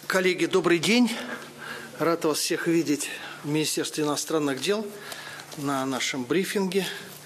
Коллеги, добрый день. Рад вас всех видеть в Министерстве иностранных дел на нашем брифинге.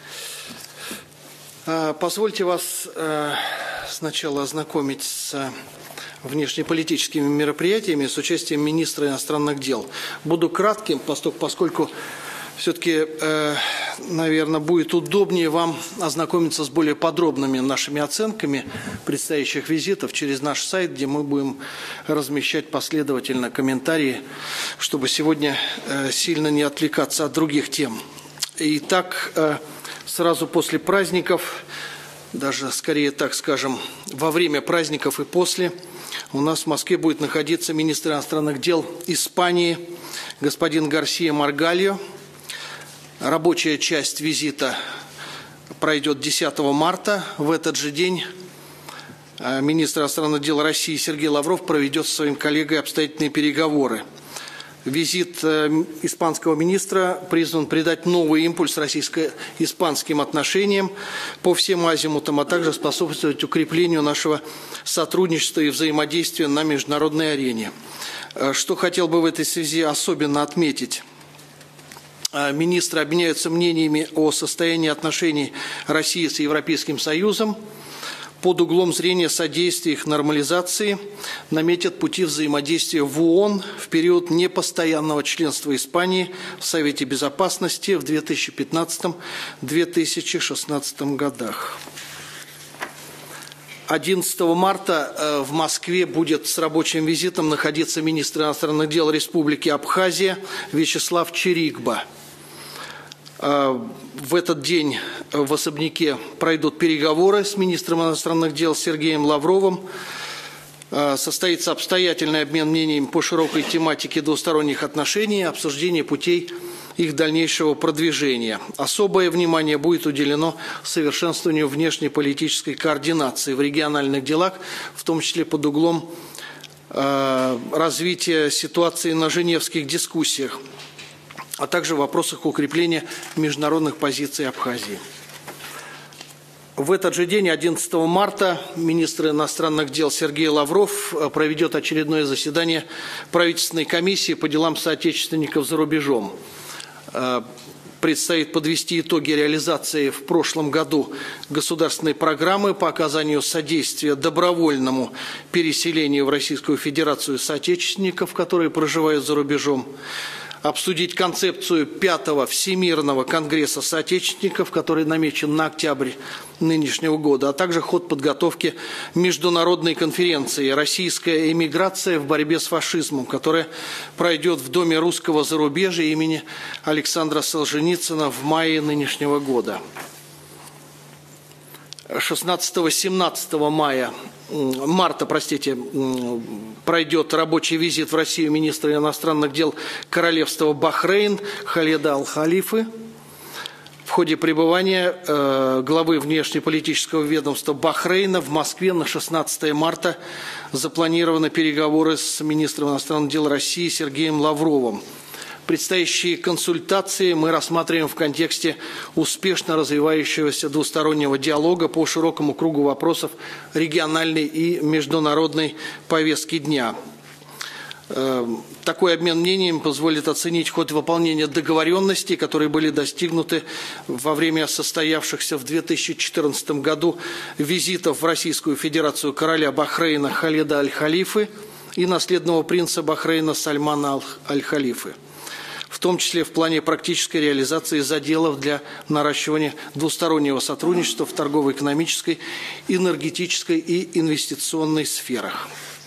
Позвольте вас сначала ознакомить с внешнеполитическими мероприятиями с участием министра иностранных дел. Буду кратким, поскольку все-таки, наверное, будет удобнее вам ознакомиться с более подробными нашими оценками предстоящих визитов через наш сайт, где мы будем размещать последовательно комментарии, чтобы сегодня сильно не отвлекаться от других тем. Итак, сразу после праздников, даже скорее так скажем, во время праздников и после, у нас в Москве будет находиться министр иностранных дел Испании господин Гарсия Маргальо. Рабочая часть визита пройдет 10 марта. В этот же день министр иностранных дел России Сергей Лавров проведет со своим коллегой обстоятельные переговоры. Визит испанского министра призван придать новый импульс российско-испанским отношениям по всем азимутам, а также способствовать укреплению нашего сотрудничества и взаимодействия на международной арене. Что хотел бы в этой связи особенно отметить? Министры обменяются мнениями о состоянии отношений России с Европейским Союзом. Под углом зрения содействия их нормализации наметят пути взаимодействия в ООН в период непостоянного членства Испании в Совете Безопасности в 2015-2016 годах. 11 марта в Москве будет с рабочим визитом находиться министр иностранных дел Республики Абхазия Вячеслав Чирикба. В этот день в особняке пройдут переговоры с министром иностранных дел Сергеем Лавровым. Состоится обстоятельный обмен мнениями по широкой тематике двусторонних отношений и обсуждение путей их дальнейшего продвижения. Особое внимание будет уделено совершенствованию внешнеполитической координации в региональных делах, в том числе под углом развития ситуации на женевских дискуссиях, а также в вопросах укрепления международных позиций Абхазии. В этот же день, 11 марта, министр иностранных дел Сергей Лавров проведет очередное заседание правительственной комиссии по делам соотечественников за рубежом. Предстоит подвести итоги реализации в прошлом году государственной программы по оказанию содействия добровольному переселению в Российскую Федерацию соотечественников, которые проживают за рубежом, обсудить концепцию 5-го Всемирного конгресса соотечественников, который намечен на октябрь нынешнего года, а также ход подготовки международной конференции «Российская эмиграция в борьбе с фашизмом», которая пройдет в Доме русского зарубежья имени Александра Солженицына в мае нынешнего года. 16-17 марта пройдет рабочий визит в Россию министра иностранных дел Королевства Бахрейн Халеда Аль-Халифы. В ходе пребывания главы внешнеполитического ведомства Бахрейна в Москве на 16 марта запланированы переговоры с министром иностранных дел России Сергеем Лавровым. Предстоящие консультации мы рассматриваем в контексте успешно развивающегося двустороннего диалога по широкому кругу вопросов региональной и международной повестки дня. Такой обмен мнениями позволит оценить ход выполнения договоренностей, которые были достигнуты во время состоявшихся в 2014 году визитов в Российскую Федерацию короля Бахрейна Халеда Аль-Халифы и наследного принца Бахрейна Сальмана Аль-Халифы, в том числе в плане практической реализации заделов для наращивания двустороннего сотрудничества в торгово-экономической, энергетической и инвестиционной сферах.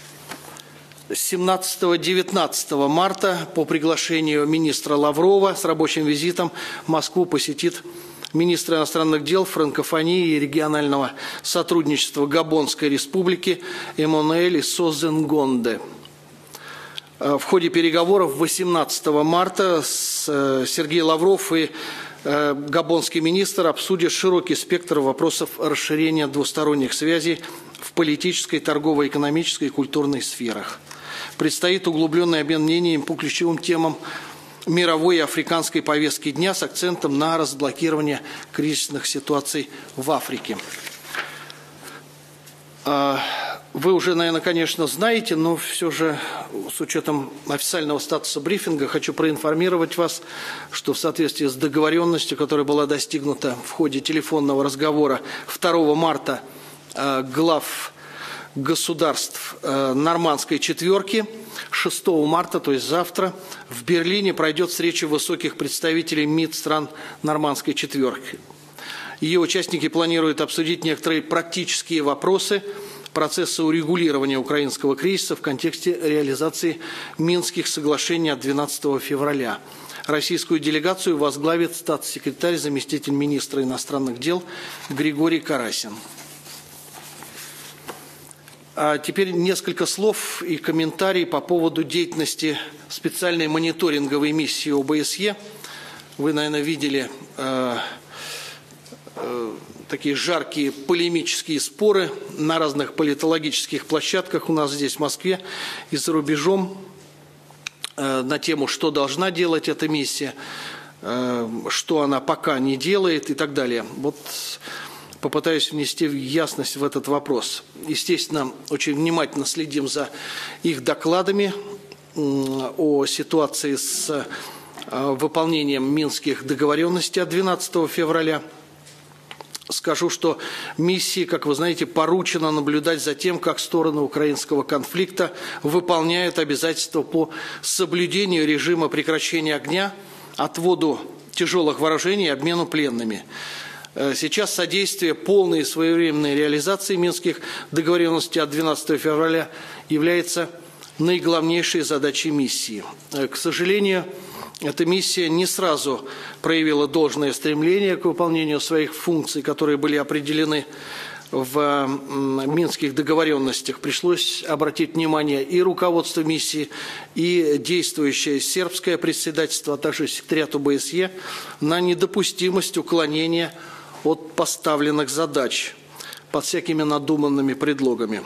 17-19 марта по приглашению министра Лаврова с рабочим визитом Москву посетит министр иностранных дел, франкофонии и регионального сотрудничества Габонской республики Эммануэль Созен Гонде. В ходе переговоров 18 марта Сергей Лавров и габонский министр обсудят широкий спектр вопросов расширения двусторонних связей в политической, торгово-экономической и культурной сферах. Предстоит углубленный обмен мнениями по ключевым темам мировой и африканской повестки дня с акцентом на разблокирование кризисных ситуаций в Африке. Вы уже, наверное, конечно, знаете, но все же с учетом официального статуса брифинга хочу проинформировать вас, что в соответствии с договоренностью, которая была достигнута в ходе телефонного разговора 2 марта глав государств Нормандской четверки, 6 марта, то есть завтра, в Берлине пройдет встреча высоких представителей МИД стран Нормандской четверки. Ее участники планируют обсудить некоторые практические вопросы процесса урегулирования украинского кризиса в контексте реализации Минских соглашений от 12 февраля. Российскую делегацию возглавит статс-секретарь, заместитель министра иностранных дел Григорий Карасин. А теперь несколько слов и комментарий по поводу деятельности специальной мониторинговой миссии ОБСЕ. Вы, наверное, видели такие жаркие полемические споры на разных политологических площадках у нас здесь, в Москве, и за рубежом на тему, что должна делать эта миссия, что она пока не делает и так далее. Вот попытаюсь внести ясность в этот вопрос. Естественно, очень внимательно следим за их докладами о ситуации с выполнением минских договоренностей от 12 февраля. Скажу, что миссии, как вы знаете, поручено наблюдать за тем, как стороны украинского конфликта выполняют обязательства по соблюдению режима прекращения огня, отводу тяжелых вооружений и обмену пленными. Сейчас содействие полной и своевременной реализации минских договоренностей от 12 февраля является наиглавнейшей задачей миссии. К сожалению, эта миссия не сразу проявила должное стремление к выполнению своих функций, которые были определены в Минских договоренностях. Пришлось обратить внимание и руководство миссии, и действующее сербское председательство, а также секретариат ОБСЕ на недопустимость уклонения от поставленных задач под всякими надуманными предлогами.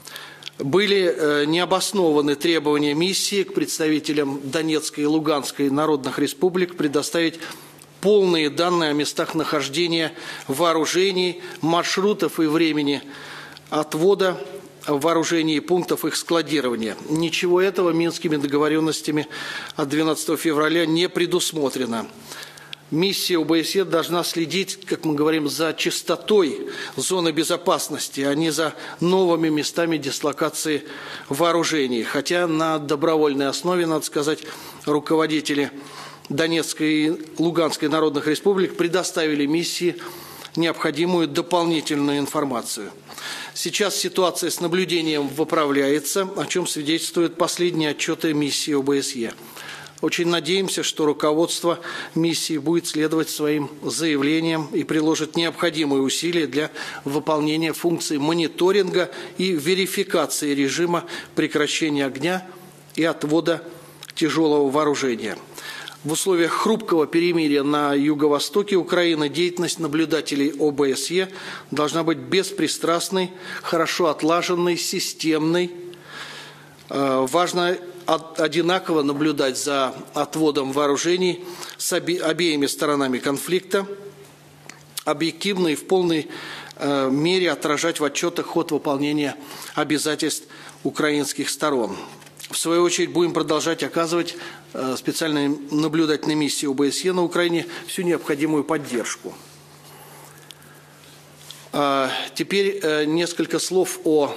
Были необоснованы требования миссии к представителям Донецкой и Луганской народных республик предоставить полные данные о местах нахождения вооружений, маршрутов и времени отвода вооружений и пунктов их складирования. Ничего этого Минскими договоренностями от 12 февраля не предусмотрено. Миссия ОБСЕ должна следить, как мы говорим, за чистотой зоны безопасности, а не за новыми местами дислокации вооружений. Хотя на добровольной основе, надо сказать, руководители Донецкой и Луганской народных республик предоставили миссии необходимую дополнительную информацию. Сейчас ситуация с наблюдением выправляется, о чем свидетельствуют последние отчеты миссии ОБСЕ. Очень надеемся, что руководство миссии будет следовать своим заявлениям и приложит необходимые усилия для выполнения функций мониторинга и верификации режима прекращения огня и отвода тяжелого вооружения. В условиях хрупкого перемирия на юго-востоке Украины деятельность наблюдателей ОБСЕ должна быть беспристрастной, хорошо отлаженной, системной. Важно одинаково наблюдать за отводом вооружений с обеими сторонами конфликта, объективно и в полной мере отражать в отчетах ход выполнения обязательств украинских сторон. В свою очередь будем продолжать оказывать специальной наблюдательной миссии ОБСЕ на Украине всю необходимую поддержку. Теперь несколько слов о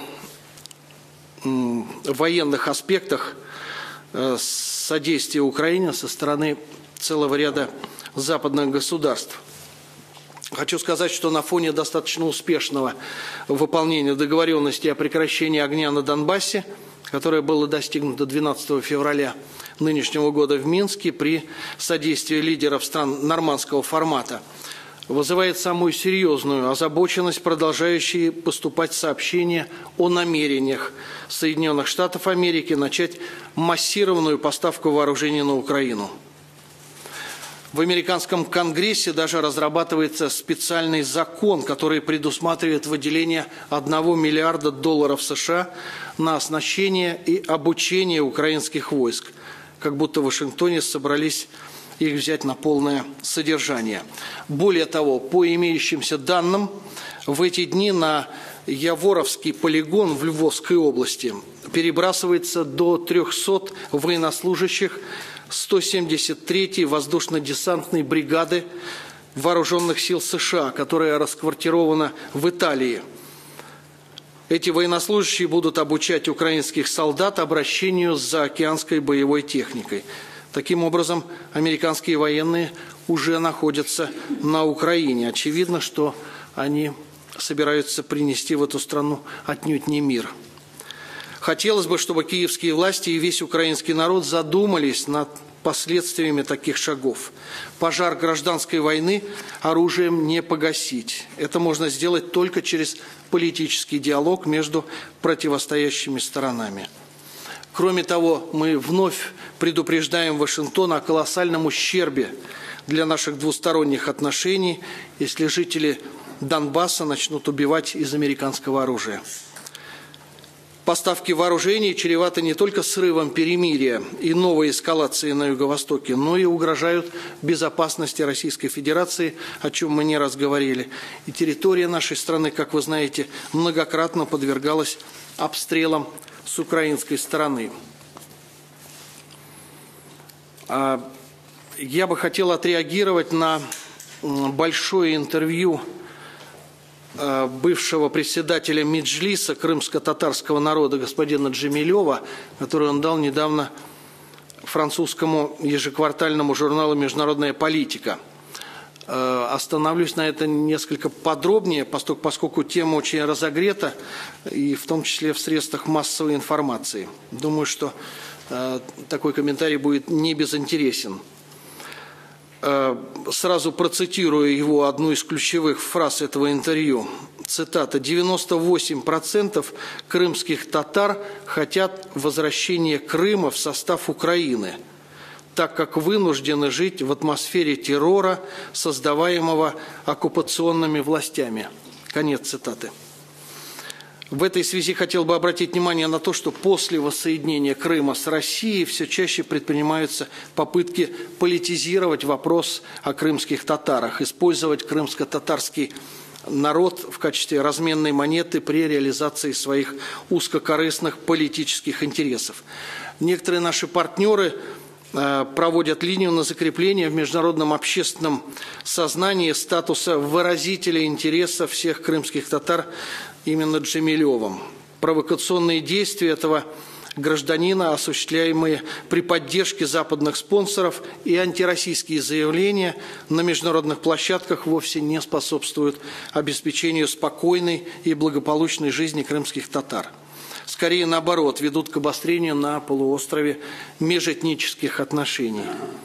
военных аспектах содействия Украине со стороны целого ряда западных государств. Хочу сказать, что на фоне достаточно успешного выполнения договоренности о прекращении огня на Донбассе, которое было достигнуто 12 февраля нынешнего года в Минске при содействии лидеров стран нормандского формата, вызывает самую серьезную озабоченность продолжающие поступать сообщения о намерениях Соединенных Штатов Америки начать массированную поставку вооружений на Украину. В американском Конгрессе даже разрабатывается специальный закон, который предусматривает выделение $1 миллиарда США на оснащение и обучение украинских войск, как будто в Вашингтоне собрались их взять на полное содержание. Более того, по имеющимся данным, в эти дни на Яворовский полигон в Львовской области перебрасывается до 300 военнослужащих 173-й воздушно-десантной бригады Вооруженных сил США, которая расквартирована в Италии. Эти военнослужащие будут обучать украинских солдат обращению с заокеанской боевой техникой. Таким образом, американские военные уже находятся на Украине. Очевидно, что они собираются принести в эту страну отнюдь не мир. Хотелось бы, чтобы киевские власти и весь украинский народ задумались над последствиями таких шагов. Пожар гражданской войны оружием не погасить. Это можно сделать только через политический диалог между противостоящими сторонами. Кроме того, мы вновь предупреждаем Вашингтон о колоссальном ущербе для наших двусторонних отношений, если жители Донбасса начнут убивать из американского оружия. Поставки вооружений чреваты не только срывом перемирия и новой эскалацией на Юго-Востоке, но и угрожают безопасности Российской Федерации, о чем мы не раз говорили. И территория нашей страны, как вы знаете, многократно подвергалась обстрелам с украинской стороны. Я бы хотел отреагировать на большое интервью бывшего председателя Меджлиса крымско-татарского народа господина Джемилева, который он дал недавно французскому ежеквартальному журналу «Международная политика». Остановлюсь на это несколько подробнее, поскольку тема очень разогрета, и в том числе в средствах массовой информации. Думаю, что такой комментарий будет не безинтересен. Сразу процитирую его одну из ключевых фраз этого интервью. Цитата: «98% крымских татар хотят возвращения Крыма в состав Украины, так как вынуждены жить в атмосфере террора, создаваемого оккупационными властями». Конец цитаты. В этой связи хотел бы обратить внимание на то, что после воссоединения Крыма с Россией все чаще предпринимаются попытки политизировать вопрос о крымских татарах, использовать крымско-татарский народ в качестве разменной монеты при реализации своих узкокорыстных политических интересов. Некоторые наши партнеры проводят линию на закрепление в международном общественном сознании статуса выразителя интересов всех крымских татар именно Джемилевым. Провокационные действия этого гражданина, осуществляемые при поддержке западных спонсоров, и антироссийские заявления на международных площадках вовсе не способствуют обеспечению спокойной и благополучной жизни крымских татар. Скорее, наоборот, ведут к обострению на полуострове межэтнических отношений.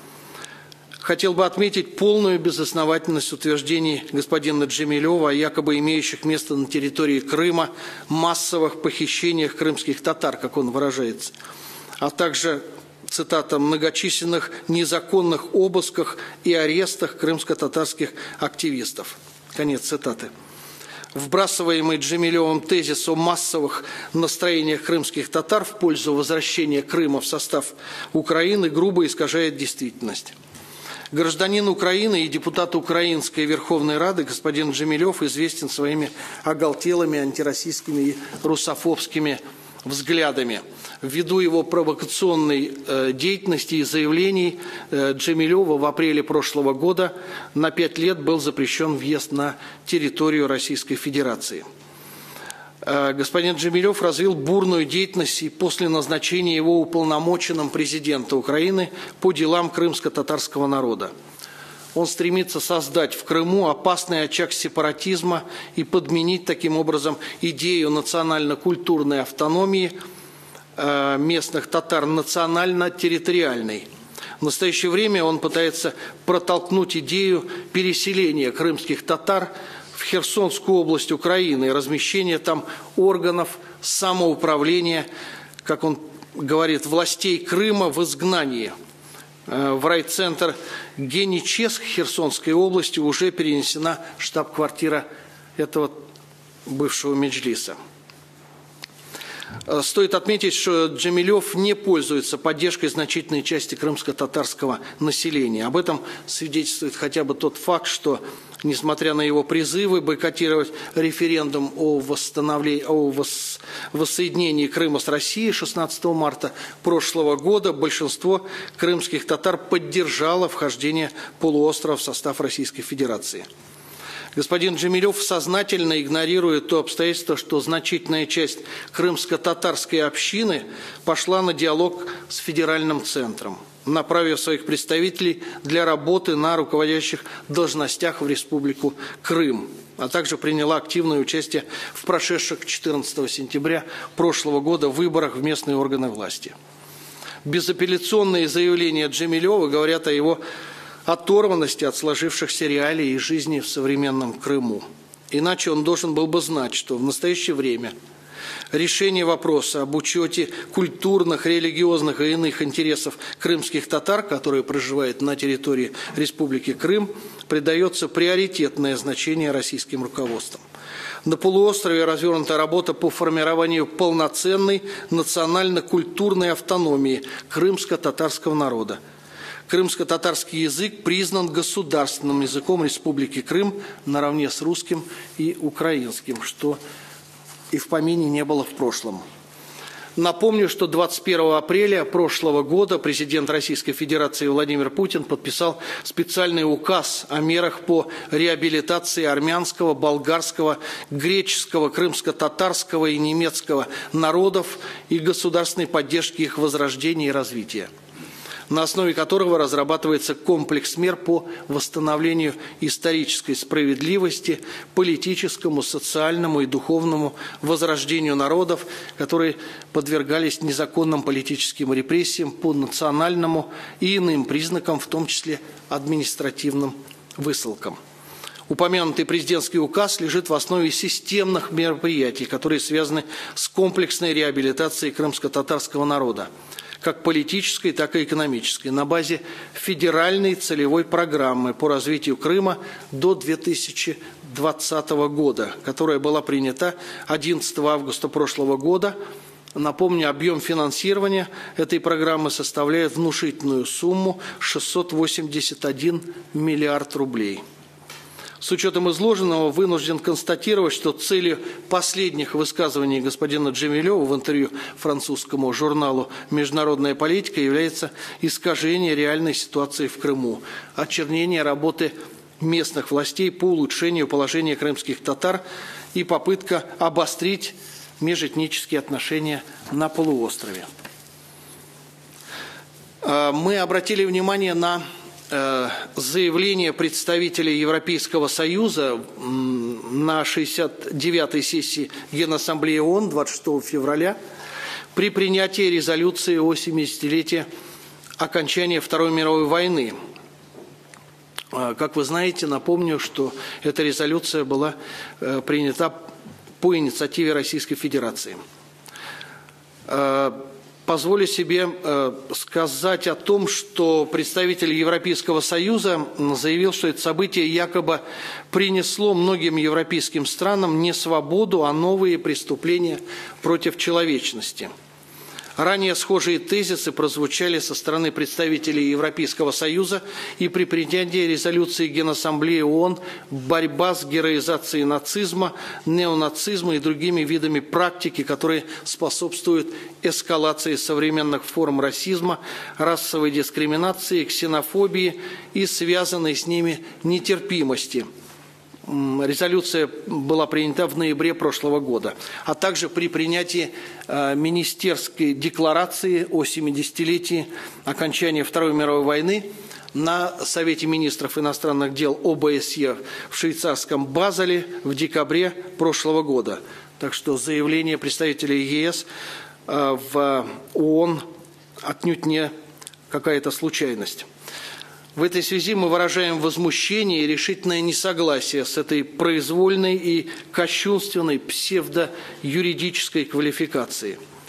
Хотел бы отметить полную безосновательность утверждений господина Джемилева о якобы имеющих место на территории Крыма массовых похищениях крымских татар, как он выражается, а также, цитата, «многочисленных незаконных обысках и арестах крымско-татарских активистов». Конец цитаты. Вбрасываемый Джемилевым тезис о массовых настроениях крымских татар в пользу возвращения Крыма в состав Украины грубо искажает действительность. Гражданин Украины и депутат Украинской Верховной Рады господин Джемилев известен своими оголтелыми антироссийскими и русофобскими взглядами. Ввиду его провокационной деятельности и заявлений Джемилева в апреле прошлого года на 5 лет был запрещен въезд на территорию Российской Федерации. Господин Джемилев развил бурную деятельность и после назначения его уполномоченным президента Украины по делам крымско-татарского народа. Он стремится создать в Крыму опасный очаг сепаратизма и подменить таким образом идею национально-культурной автономии местных татар национально-территориальной. В настоящее время он пытается протолкнуть идею переселения крымских татар в Херсонскую область Украины и размещения там органов самоуправления, как он говорит, властей Крыма в изгнании. В райцентр Геническ Херсонской области уже перенесена штаб-квартира этого бывшего Меджлиса. Стоит отметить, что Джемилев не пользуется поддержкой значительной части крымско-татарского населения. Об этом свидетельствует хотя бы тот факт, что, несмотря на его призывы бойкотировать референдум о воссоединении Крыма с Россией 16 марта прошлого года, большинство крымских татар поддержало вхождение полуострова в состав Российской Федерации. Господин Джемилев сознательно игнорирует то обстоятельство, что значительная часть крымско-татарской общины пошла на диалог с федеральным центром, направив своих представителей для работы на руководящих должностях в Республику Крым, а также приняла активное участие в прошедших 14 сентября прошлого года выборах в местные органы власти. Безапелляционные заявления Джемилева говорят о его оторванности от сложившихся реалий и жизни в современном Крыму. Иначе он должен был бы знать, что в настоящее время решение вопроса об учете культурных, религиозных и иных интересов крымских татар, которые проживают на территории Республики Крым, придается приоритетное значение российским руководством. На полуострове развернута работа по формированию полноценной национально-культурной автономии крымско-татарского народа. Крымско-татарский язык признан государственным языком Республики Крым наравне с русским и украинским, что и в помине не было в прошлом. Напомню, что 21 апреля прошлого года президент Российской Федерации Владимир Путин подписал специальный указ о мерах по реабилитации армянского, болгарского, греческого, крымско-татарского и немецкого народов и государственной поддержки их возрождения и развития, на основе которого разрабатывается комплекс мер по восстановлению исторической справедливости, политическому, социальному и духовному возрождению народов, которые подвергались незаконным политическим репрессиям по национальному и иным признакам, в том числе административным высылкам. Упомянутый президентский указ лежит в основе системных мероприятий, которые связаны с комплексной реабилитацией крымско-татарского народа, как политической, так и экономической, на базе федеральной целевой программы по развитию Крыма до 2020 года, которая была принята 11 августа прошлого года. Напомню, объем финансирования этой программы составляет внушительную сумму 681 миллиард рублей. С учетом изложенного вынужден констатировать, что целью последних высказываний господина Джемилева в интервью французскому журналу «Международная политика» является искажение реальной ситуации в Крыму, очернение работы местных властей по улучшению положения крымских татар и попытка обострить межэтнические отношения на полуострове. Мы обратили внимание на заявление представителей Европейского Союза на 69-й сессии Генассамблеи ООН 26 февраля при принятии резолюции о 70-летии окончания Второй мировой войны. Как вы знаете, напомню, что эта резолюция была принята по инициативе Российской Федерации. Позволю себе сказать о том, что представитель Европейского Союза заявил, что это событие якобы принесло многим европейским странам не свободу, а новые преступления против человечности. Ранее схожие тезисы прозвучали со стороны представителей Европейского Союза и при принятии резолюции Генассамблеи ООН «Борьба с героизацией нацизма, неонацизма и другими видами практики, которые способствуют эскалации современных форм расизма, расовой дискриминации, ксенофобии и связанной с ними нетерпимости». Резолюция была принята в ноябре прошлого года, а также при принятии министерской декларации о 70-летии окончания Второй мировой войны на Совете министров иностранных дел ОБСЕ в швейцарском Базеле в декабре прошлого года. Так что заявление представителей ЕС в ООН отнюдь не какая-то случайность. В этой связи мы выражаем возмущение и решительное несогласие с этой произвольной и кощунственной псевдоюридической квалификацией.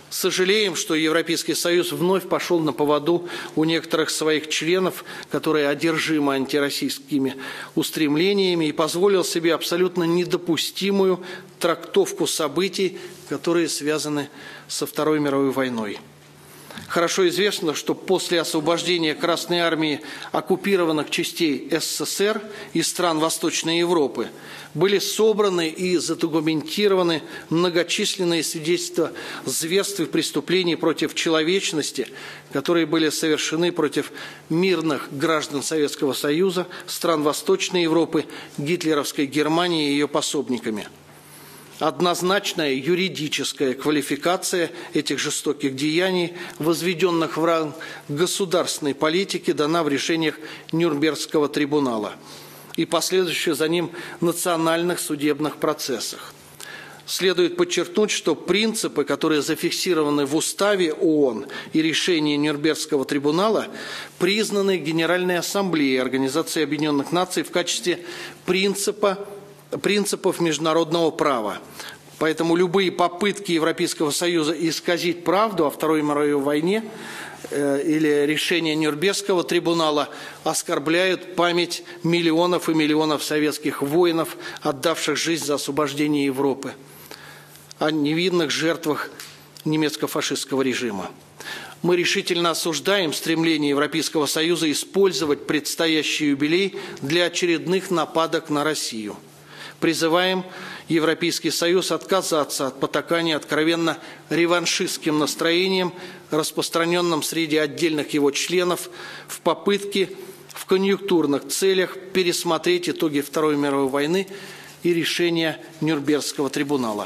Сожалеем, что Европейский Союз вновь пошел на поводу у некоторых своих членов, которые одержимы антироссийскими устремлениями, и позволил себе абсолютно недопустимую трактовку событий, которые связаны со Второй мировой войной. Хорошо известно, что после освобождения Красной Армии оккупированных частей СССР и стран Восточной Европы были собраны и задокументированы многочисленные свидетельства зверств и преступлений против человечности, которые были совершены против мирных граждан Советского Союза, стран Восточной Европы, гитлеровской Германии и ее пособниками. Однозначная юридическая квалификация этих жестоких деяний, возведенных в ранг государственной политики, дана в решениях Нюрнбергского трибунала и последующих за ним национальных судебных процессах. Следует подчеркнуть, что принципы, которые зафиксированы в Уставе ООН и решении Нюрнбергского трибунала, признаны Генеральной Ассамблеей Организации Объединенных Наций в качестве принципов международного права. Поэтому любые попытки Европейского Союза исказить правду о Второй мировой войне или решение Нюрнбергского трибунала оскорбляют память миллионов и миллионов советских воинов, отдавших жизнь за освобождение Европы, о невинных жертвах немецко-фашистского режима. Мы решительно осуждаем стремление Европейского Союза использовать предстоящий юбилей для очередных нападок на Россию. Призываем Европейский Союз отказаться от потакания откровенно реваншистским настроением, распространенным среди отдельных его членов, в попытке в конъюнктурных целях пересмотреть итоги Второй мировой войны и решения Нюрнбергского трибунала.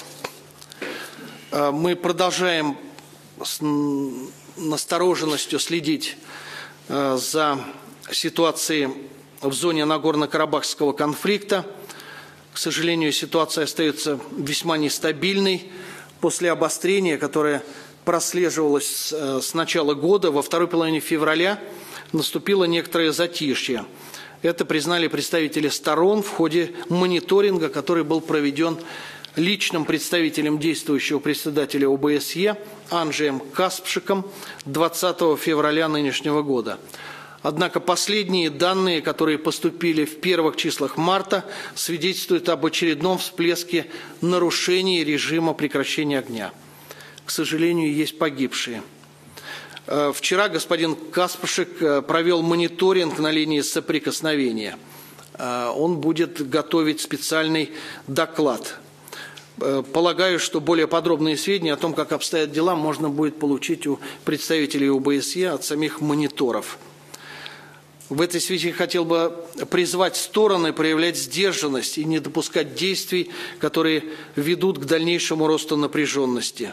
Мы продолжаем с настороженностью следить за ситуацией в зоне Нагорно-Карабахского конфликта. К сожалению, ситуация остается весьма нестабильной. После обострения, которое прослеживалось с начала года, во второй половине февраля наступило некоторое затишье. Это признали представители сторон в ходе мониторинга, который был проведен личным представителем действующего председателя ОБСЕ Анджеем Каспшиком 20 февраля нынешнего года. Однако последние данные, которые поступили в первых числах марта, свидетельствуют об очередном всплеске нарушений режима прекращения огня. К сожалению, есть погибшие. Вчера господин Каспшик провел мониторинг на линии соприкосновения. Он будет готовить специальный доклад. Полагаю, что более подробные сведения о том, как обстоят дела, можно будет получить у представителей ОБСЕ от самих мониторов. В этой связи хотел бы призвать стороны проявлять сдержанность и не допускать действий, которые ведут к дальнейшему росту напряженности.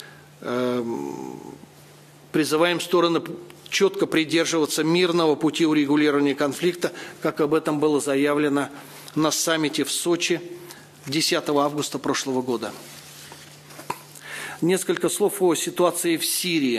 Призываем стороны четко придерживаться мирного пути урегулирования конфликта, как об этом было заявлено на саммите в Сочи 10 августа прошлого года. Несколько слов о ситуации в Сирии.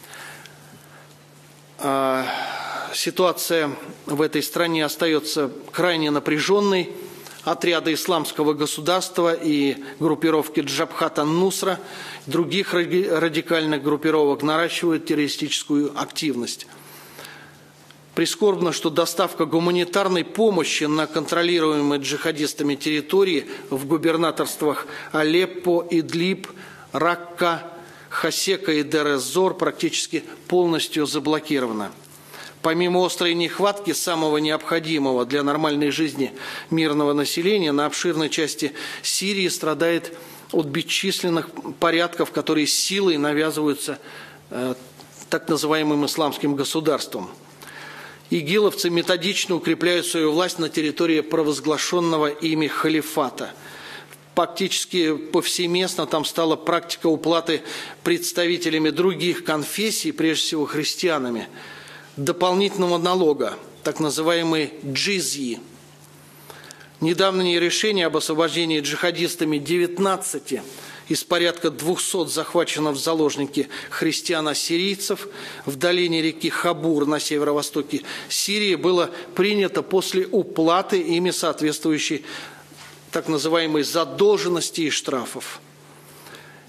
Ситуация в этой стране остается крайне напряженной. Отряды исламского государства и группировки Джабхат ан-Нусра, других радикальных группировок наращивают террористическую активность. Прискорбно, что доставка гуманитарной помощи на контролируемые джихадистами территории в губернаторствах Алеппо, Идлиб, Ракка, Хасека и Дер-эз-Зор практически полностью заблокирована. Помимо острой нехватки самого необходимого для нормальной жизни мирного населения, на обширной части Сирии страдает от бесчисленных порядков, которые силой навязываются так называемым исламским государством. Игиловцы методично укрепляют свою власть на территории провозглашенного ими халифата. Фактически повсеместно там стала практика уплаты представителями других конфессий, прежде всего христианами, дополнительного налога, так называемые джизьи. Недавнее решение об освобождении джихадистами 19 из порядка 200 захваченных в заложники христиан-ассирийцев в долине реки Хабур на северо-востоке Сирии было принято после уплаты ими соответствующей так называемой задолженности и штрафов.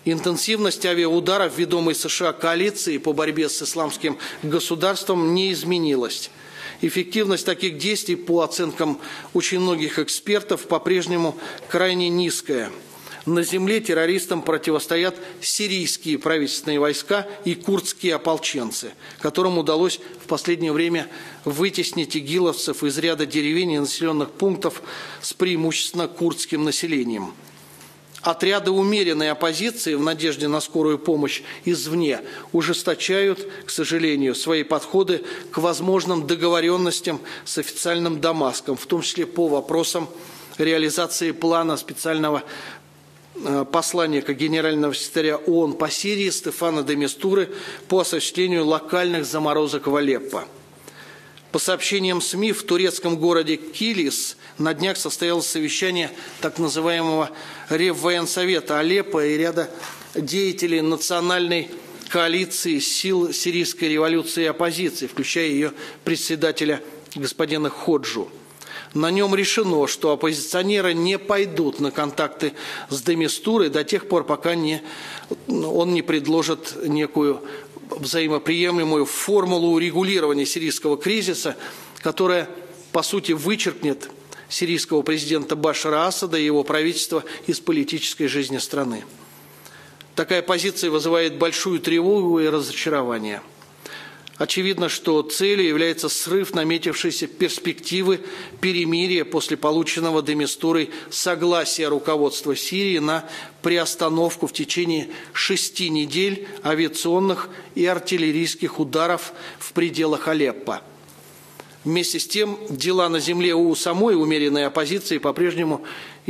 Интенсивность авиаударов, ведомой США коалиции по борьбе с исламским государством, не изменилась. Эффективность таких действий, по оценкам очень многих экспертов, по-прежнему крайне низкая. На земле террористам противостоят сирийские правительственные войска и курдские ополченцы, которым удалось в последнее время вытеснить игиловцев из ряда деревень и населенных пунктов с преимущественно курдским населением. Отряды умеренной оппозиции в надежде на скорую помощь извне ужесточают, к сожалению, свои подходы к возможным договоренностям с официальным Дамаском, в том числе по вопросам реализации плана специального посланника генерального секретаря ООН по Сирии Стефана де Мистуры по осуществлению локальных заморозок в Алеппо. По сообщениям СМИ, в турецком городе Килис на днях состоялось совещание так называемого Реввоенсовета Алеппо и ряда деятелей национальной коалиции сил сирийской революции и оппозиции, включая ее председателя господина Ходжу. На нем решено, что оппозиционеры не пойдут на контакты с де Мистурой до тех пор, пока он не предложит некую взаимоприемлемую формулу урегулирования сирийского кризиса, которая, по сути, вычеркнет сирийского президента Башара Асада и его правительство из политической жизни страны. Такая позиция вызывает большую тревогу и разочарование. Очевидно, что целью является срыв наметившейся перспективы перемирия после полученного де Мистурой согласия руководства Сирии на приостановку в течение 6 недель авиационных и артиллерийских ударов в пределах Алеппо. Вместе с тем, дела на земле у самой умеренной оппозиции по-прежнему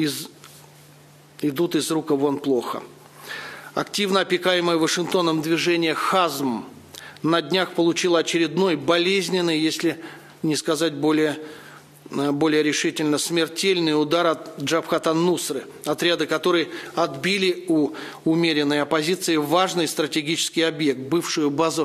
идут из рук вон плохо. Активно опекаемое Вашингтоном движение «Хазм» на днях получила очередной болезненный, если не сказать более решительно смертельный удар от Джабхат ан-Нусры, отряды которой отбили у умеренной оппозиции важный стратегический объект, бывшую базу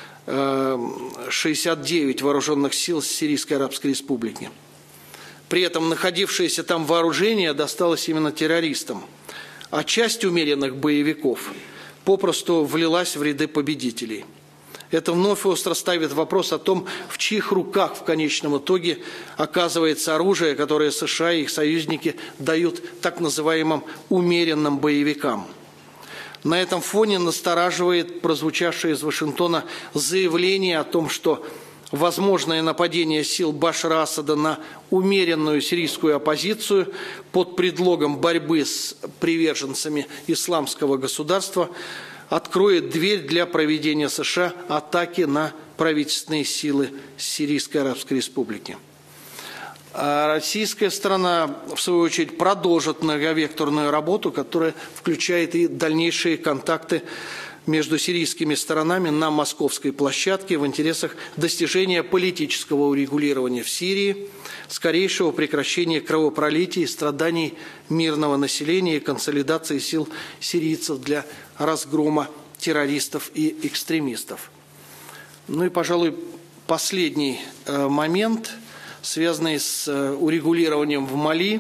69 вооруженных сил Сирийской Арабской Республики. При этом находившееся там вооружение досталось именно террористам, а часть умеренных боевиков попросту влилась в ряды победителей. Это вновь остро ставит вопрос о том, в чьих руках в конечном итоге оказывается оружие, которое США и их союзники дают так называемым умеренным боевикам. На этом фоне настораживает прозвучавшее из Вашингтона заявление о том, что возможное нападение сил Башара Асада на умеренную сирийскую оппозицию под предлогом борьбы с приверженцами исламского государства откроет дверь для проведения США атаки на правительственные силы Сирийской Арабской Республики. А российская сторона, в свою очередь, продолжит многовекторную работу, которая включает и дальнейшие контакты между сирийскими сторонами на московской площадке в интересах достижения политического урегулирования в Сирии, скорейшего прекращения кровопролития и страданий мирного населения и консолидации сил сирийцев для разгрома террористов и экстремистов. Ну и, пожалуй, последний момент, связанный с урегулированием в Мали.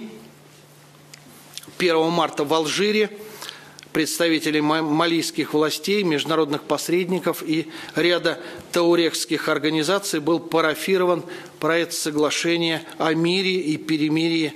1 марта в Алжире представители малийских властей, международных посредников и ряда таурекских организаций был парафирован проект соглашения о мире и примирении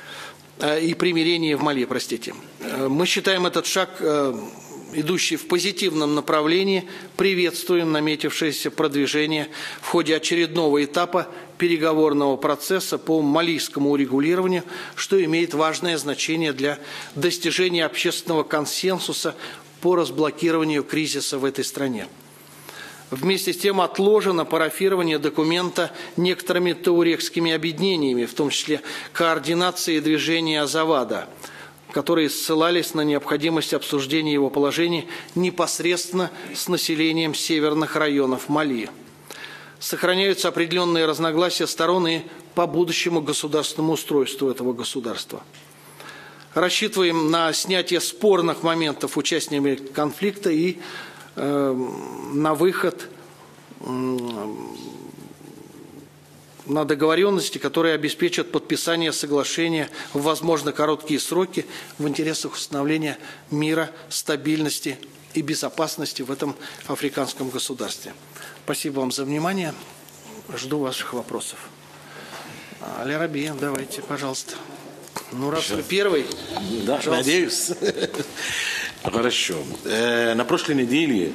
в Мали. Мы считаем этот шаг, идущий в позитивном направлении, приветствуем наметившееся продвижение в ходе очередного этапа переговорного процесса по малийскому урегулированию, что имеет важное значение для достижения общественного консенсуса по разблокированию кризиса в этой стране. Вместе с тем отложено парафирование документа некоторыми таурекскими объединениями, в том числе координации движения Азавада, которые ссылались на необходимость обсуждения его положений непосредственно с населением северных районов Мали. Сохраняются определенные разногласия сторон и по будущему государственному устройству этого государства. Рассчитываем на снятие спорных моментов участниками конфликта и на выход на договоренности, которые обеспечат подписание соглашения в возможно короткие сроки в интересах установления мира, стабильности и безопасности в этом африканском государстве. Спасибо вам за внимание. Жду ваших вопросов. Аль-Араби, давайте, пожалуйста. Ну, раз вы первый. Да, надеюсь. Хорошо. На прошлой неделе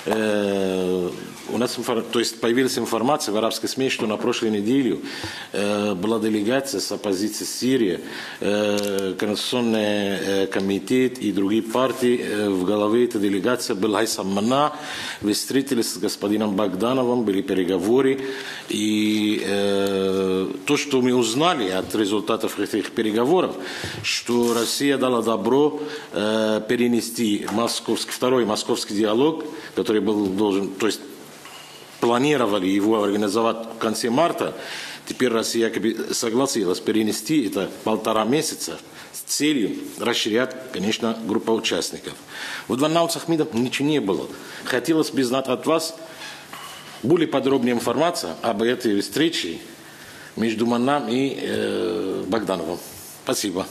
у нас появилась информация в арабской СМИ, что на прошлой неделе была делегация с оппозиции Сирии, Конституционный комитет и другие партии. В голове этой делегации был Хайсам Манна. Вы встретились с господином Богдановым, были переговоры. И то, что мы узнали от результатов этих переговоров, что Россия дала добро перенести второй московский диалог, который был должен, то есть планировали его организовать в конце марта, теперь Россия согласилась перенести это 1,5 месяца с целью расширять, конечно, группу участников. Вот в анонсах МИДа ничего не было. Хотелось бы знать от вас более подробная информация об этой встрече между Манном и Богдановым. Спасибо.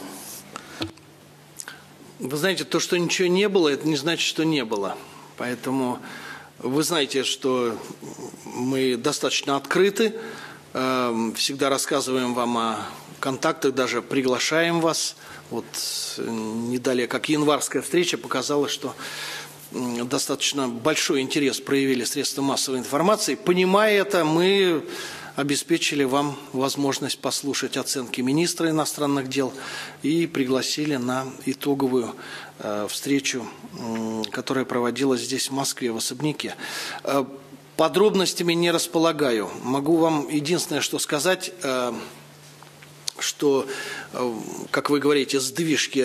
Вы знаете, то, что ничего не было, это не значит, что не было. Поэтому вы знаете, что мы достаточно открыты, всегда рассказываем вам о контактах, даже приглашаем вас. Вот не далее, как январская встреча показала, что достаточно большой интерес проявили средства массовой информации. Понимая это, мы обеспечили вам возможность послушать оценки министра иностранных дел и пригласили на итоговую встречу, которая проводилась здесь, в Москве, в особняке. Подробностями не располагаю. Могу вам единственное, что сказать, что, как вы говорите, сдвижки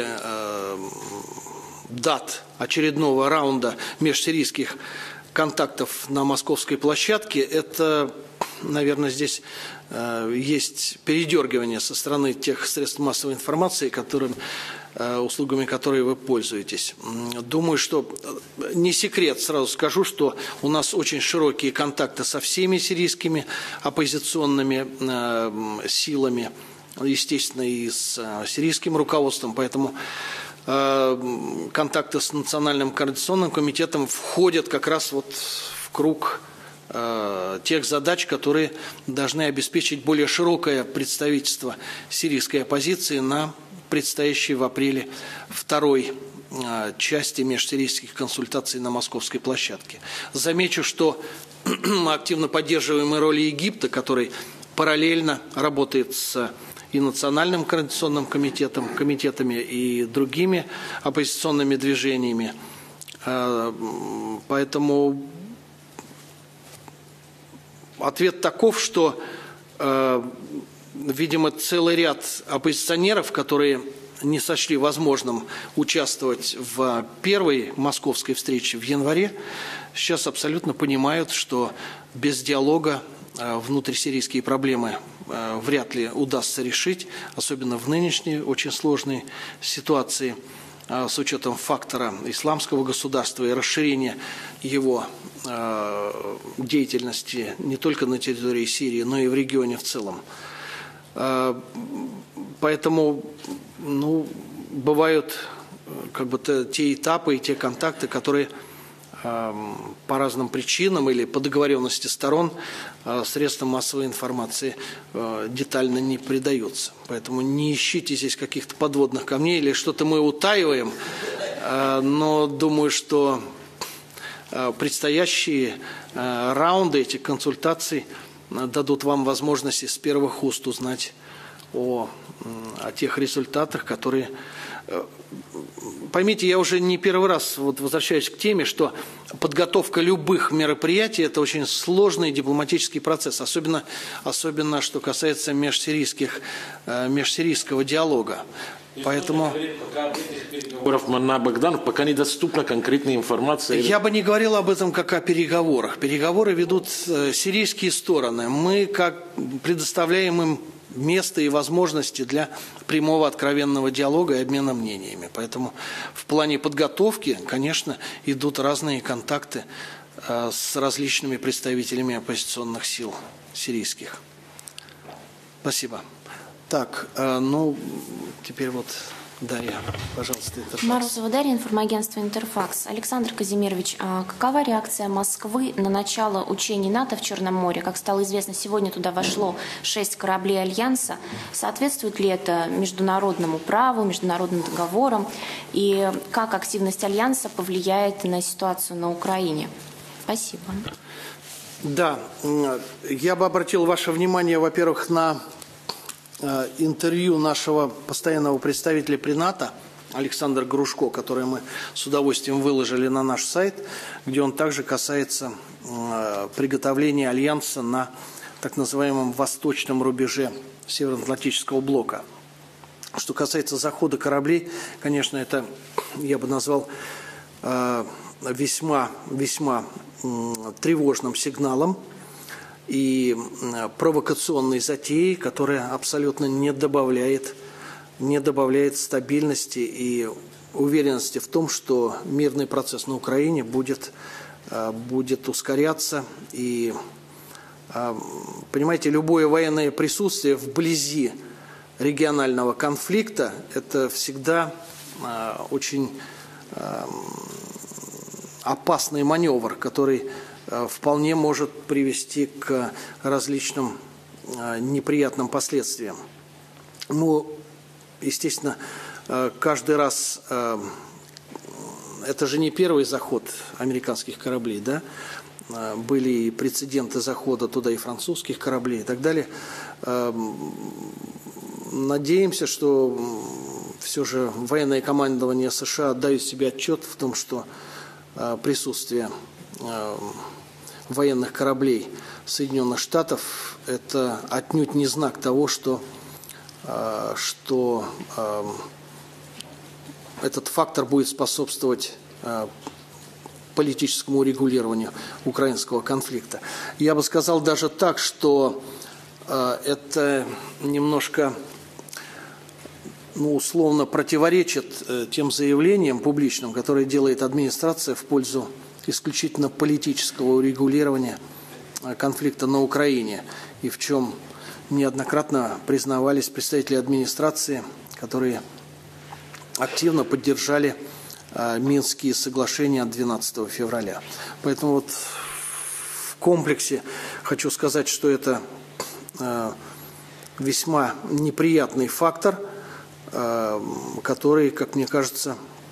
дат очередного раунда межсирийских контактов на московской площадке, это, наверное, здесь есть передергивание со стороны тех средств массовой информации, услугами которые вы пользуетесь. Думаю, что не секрет, сразу скажу, что у нас очень широкие контакты со всеми сирийскими оппозиционными силами, естественно, и с сирийским руководством, поэтому контакты с Национальным координационным комитетом входят как раз вот в круг тех задач, которые должны обеспечить более широкое представительство сирийской оппозиции на предстоящей в апреле второй части межсирийских консультаций на московской площадке. Замечу, что мы активно поддерживаем и роль Египта, который параллельно работает с и Национальным координационным комитетом, комитетами и другими оппозиционными движениями. Поэтому ответ таков, что, видимо, целый ряд оппозиционеров, которые не сочли возможным участвовать в первой московской встрече в январе, сейчас абсолютно понимают, что без диалога внутрисирийские проблемы вряд ли удастся решить, особенно в нынешней очень сложной ситуации, с учетом фактора исламского государства и расширения его деятельности не только на территории Сирии, но и в регионе в целом. Поэтому бывают те этапы и те контакты, которые по разным причинам или по договоренности сторон средствам массовой информации детально не придаются. Поэтому не ищите здесь каких-то подводных камней или что-то мы утаиваем, но думаю, что предстоящие раунды этих консультаций дадут вам возможность из первых уст узнать о тех результатах, которые... Поймите, я уже не первый раз возвращаюсь к теме, что подготовка любых мероприятий – это очень сложный дипломатический процесс, особенно что касается межсирийского диалога. Поэтому пока недоступна конкретная информация. Я бы не говорил об этом как о переговорах. Переговоры ведут сирийские стороны. Мы предоставляем им место и возможности для прямого откровенного диалога и обмена мнениями. Поэтому в плане подготовки, конечно, идут разные контакты с различными представителями оппозиционных сил сирийских. Спасибо. Так, ну, теперь вот Дарья, пожалуйста, Интерфакс. Морозова Дарья, информагентство «Интерфакс». Александр Казимирович, какова реакция Москвы на начало учений НАТО в Черном море? Как стало известно, сегодня туда вошло 6 кораблей Альянса. Соответствует ли это международному праву, международным договорам? И как активность Альянса повлияет на ситуацию на Украине? Спасибо. Да, я бы обратил ваше внимание, во-первых, на интервью нашего постоянного представителя при НАТО Александра Грушко, которое мы с удовольствием выложили на наш сайт, где он также касается приготовления Альянса на так называемом восточном рубеже Североатлантического блока. Что касается захода кораблей, конечно, это я бы назвал весьма тревожным сигналом и провокационной затеей, которая абсолютно не добавляет стабильности и уверенности в том, что мирный процесс на Украине будет ускоряться. И, понимаете, любое военное присутствие вблизи регионального конфликта – это всегда очень опасный маневр, который вполне может привести к различным неприятным последствиям. Ну, естественно, каждый раз это же не первый заход американских кораблей, да? Были и прецеденты захода туда и французских кораблей и так далее. Надеемся, что все же военное командование США отдает себе отчет в том, что присутствие военных кораблей Соединенных Штатов – это отнюдь не знак того, что этот фактор будет способствовать политическому урегулированию украинского конфликта. Я бы сказал даже так, что это немножко, условно противоречит тем заявлениям публичным, которые делает администрация в пользу исключительно политического урегулирования конфликта на Украине, и в чем неоднократно признавались представители администрации, которые активно поддержали Минские соглашения от 12 февраля. Поэтому вот в комплексе хочу сказать, что это весьма неприятный фактор, который, как мне кажется,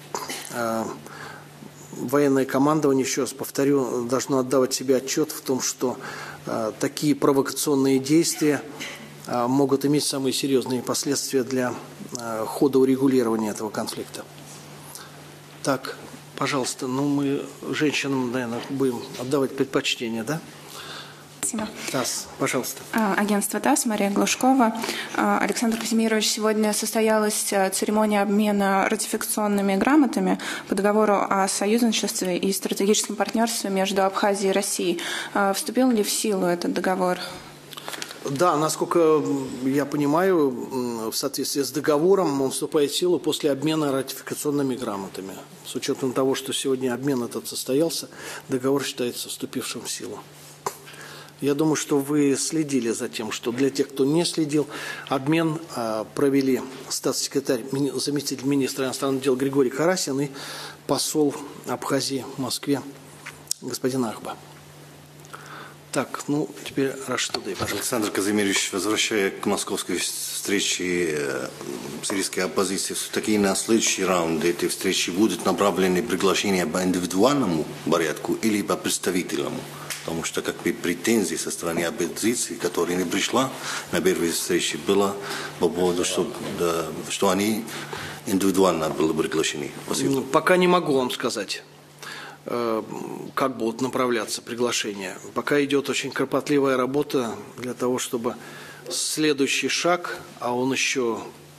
военное командование, еще раз повторю, должно отдавать себе отчет в том, что такие провокационные действия могут иметь самые серьезные последствия для хода урегулирования этого конфликта. Так, пожалуйста, мы женщинам, наверное, будем отдавать предпочтение, да? Спасибо. ТАСС, пожалуйста. Агентство ТАСС, Мария Глушкова. Александр Казимирович, сегодня состоялась церемония обмена ратификационными грамотами по договору о союзничестве и стратегическом партнерстве между Абхазией и Россией. Вступил ли в силу этот договор? Да, насколько я понимаю, в соответствии с договором он вступает в силу после обмена ратификационными грамотами. С учетом того, что сегодня обмен этот состоялся, договор считается вступившим в силу. Я думаю, что вы следили за тем, что для тех, кто не следил, обмен провели статс-секретарь, заместитель министра иностранных дел Григорий Карасин и посол Абхазии в Москве господин Ахба. Так, теперь Рашид Тудай, пожалуйста. Александр Казимирович, возвращаясь к московской встрече сирийской оппозиции, все-таки на следующий раунд этой встречи будут направлены приглашения по индивидуальному порядку или по представительному? Потому что как бы претензии со стороны оппозиции, которая не пришла на первой встрече, было по поводу, что они индивидуально были приглашены. Спасибо. Пока не могу вам сказать, как будут направляться приглашения. Пока идет очень кропотливая работа для того, чтобы следующий шаг, а он еще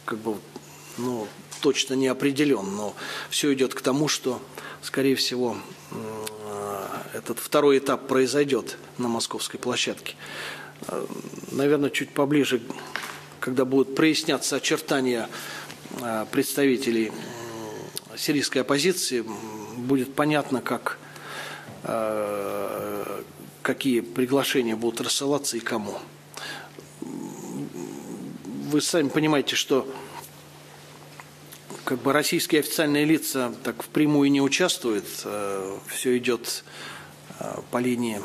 точно не определен, но все идет к тому, что, скорее всего, этот второй этап произойдет на московской площадке. Наверное, чуть поближе, когда будут проясняться очертания представителей сирийской оппозиции, будет понятно, какие приглашения будут рассылаться и кому. вы сами понимаете, что как бы российские официальные лица так впрямую не участвуют. Все идет по линии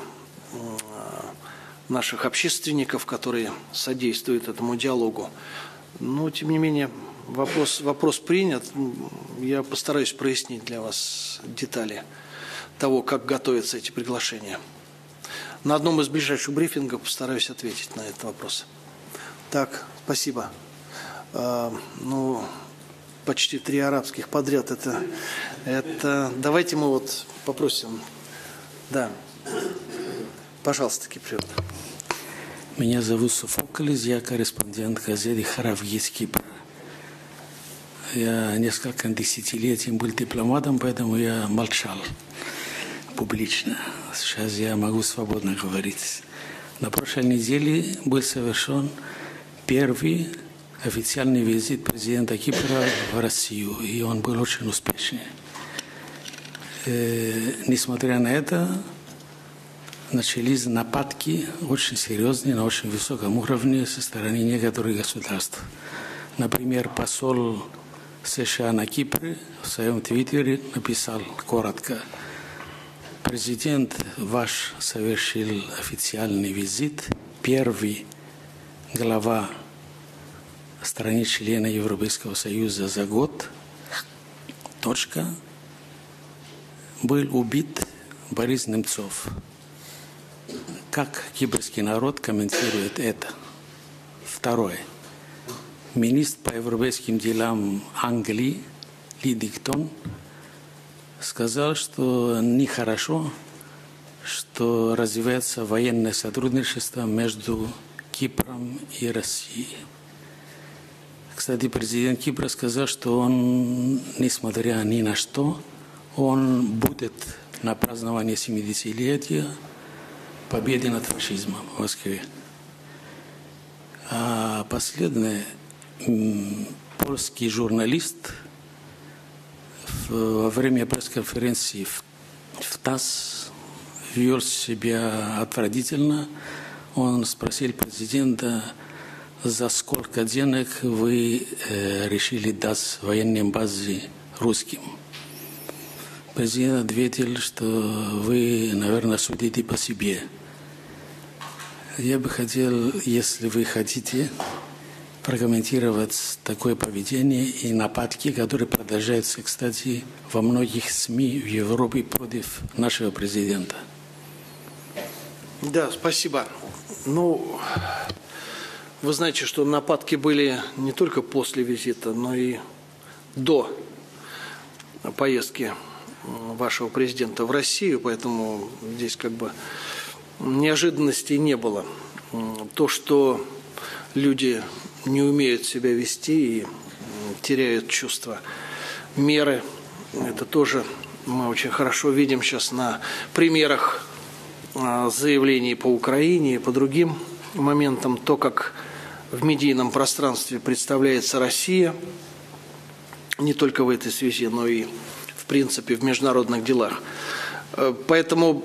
наших общественников, которые содействуют этому диалогу. Но, тем не менее, вопрос принят. Я постараюсь прояснить для вас детали того, как готовятся эти приглашения. На одном из ближайших брифингов постараюсь ответить на этот вопрос. Так, спасибо. Ну, почти 3 арабских подряд. Это давайте мы вот попросим. Да. Пожалуйста, Киприот. Меня зовут Софоклис, я корреспондент газеты «Харавгиз Кипр». Я несколько десятилетий был дипломатом, поэтому я молчал публично. Сейчас я могу свободно говорить. На прошлой неделе был совершен первый официальный визит президента Кипра в Россию, и он был очень успешный. Несмотря на это, начались нападки очень серьезные, на очень высоком уровне со стороны некоторых государств. Например, посол США на Кипре в своем твиттере написал коротко: «Президент ваш совершил официальный визит, первый глава страны-члена Европейского Союза за год, точка, был убит Борис Немцов». Как кипрский народ комментирует это? Второе. Министр по европейским делам Англии Ли Диктон сказал, что нехорошо, что развивается военное сотрудничество между Кипром и Россией. Кстати, президент Кипра сказал, что он, несмотря ни на что, он будет на праздновании 70-летия победы над фашизмом в Москве. А последнее, польский журналист во время пресс-конференции в ТАСС вел себя отвратительно. Он спросил президента, за сколько денег вы решили дать военным базе русским. Президент ответил, что вы, наверное, судите по себе. Я бы хотел, если вы хотите, прокомментировать такое поведение и нападки, которые продолжаются, кстати, во многих СМИ в Европе против нашего президента. Да, спасибо. Ну, вы знаете, что нападки были не только после визита, но и до поездки вашего президента в Россию, поэтому здесь как бы неожиданностей не было. То, что люди не умеют себя вести и теряют чувство меры, это тоже мы очень хорошо видим сейчас на примерах заявлений по Украине и по другим моментам. То, как в медийном пространстве представляется Россия, не только в этой связи, но и в принципе в международных делах. Поэтому